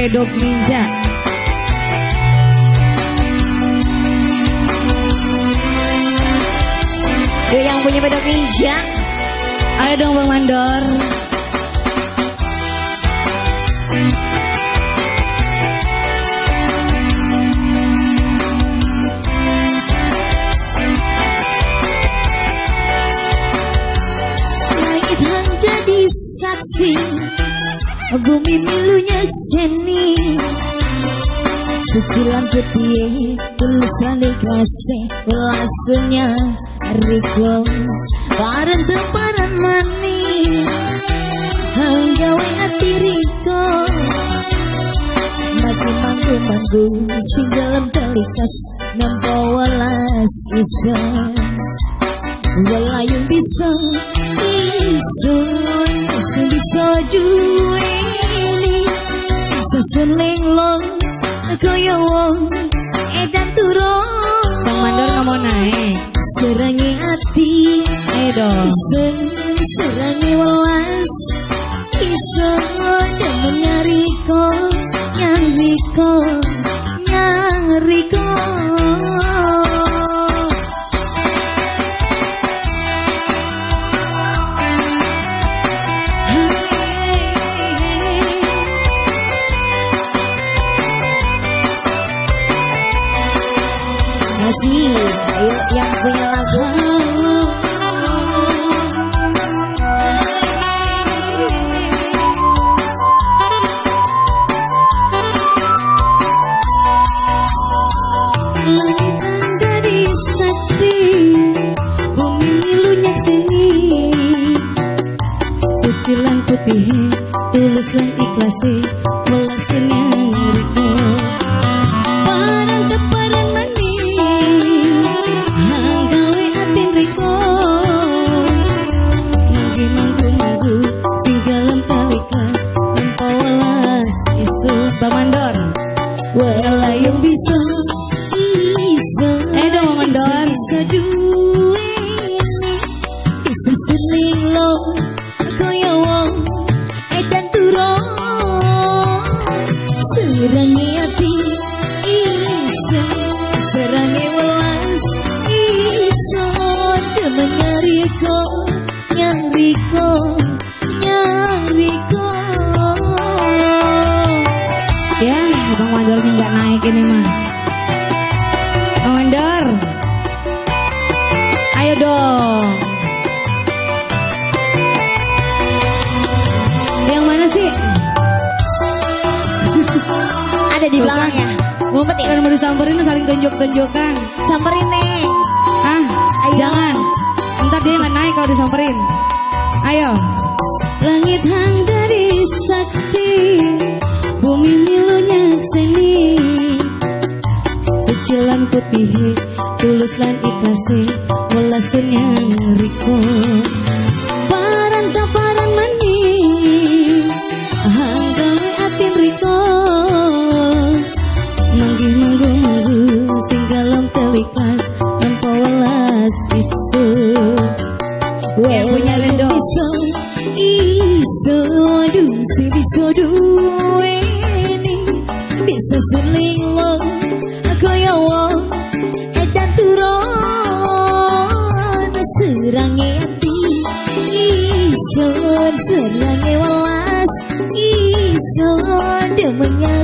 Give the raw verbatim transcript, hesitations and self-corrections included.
Medok Ninja. Yuk yang punya Medok Ninja, ayo dong Bang Mandor. Langit hang jadi saksi, bumi milunya seni, sucilan putih tulisan dikasih lasunya Riko bareng temparan manis hanggawe hati Riko mati manggu-manggu sing dalam telikas nampa walas iso walayung bisa isun sing bisa duweni sesun lenglong kaya wong edan turun. Bang Mandor nggak mau naik. Serangi hati, ayo dong. Isun serangi welas, isun demen nyariko, nyariko, nyariko. Masih, ayo yang punya lagu. Langit dari saksi, bumi milunya seni, suci lan putih, tulus lan ikhlasi, welasnya Riko. Barang teparan Bang Mandor, walayung bisa iso. Eh dong Bang Mandor. Bisa duweni, bisa seling lo, kaya wong edan turun. Serangi hati iso, serangi welas iso. Demen nyariko, nyariko, nyariko. Ya, Bang Mandor nggak naik ini mah. Bang Mandor, ayo dong. Yang mana sih? Ada di belakang ya. Ngumpet ya. Kan mau disamperin saling tunjuk-tunjukkan. Samperin nih. Ah, ayo. Jangan. Ntar dia nggak naik kalau disamperin. Ayo. Langit hang dari sakti, bumi milunya seni, suci lan putih, tulus lan ikhlasi, welasnya Riko. Paran taparan manis, hanggawe atin Riko, manggih manggu manggu, sing dalam telikas, nampa welas isu. Yang punya Rendo iso, iso aduh si bisa duweni, bisa seling lo, kaya wong edan turun. Serangi hati iso, serangi welas iso, demen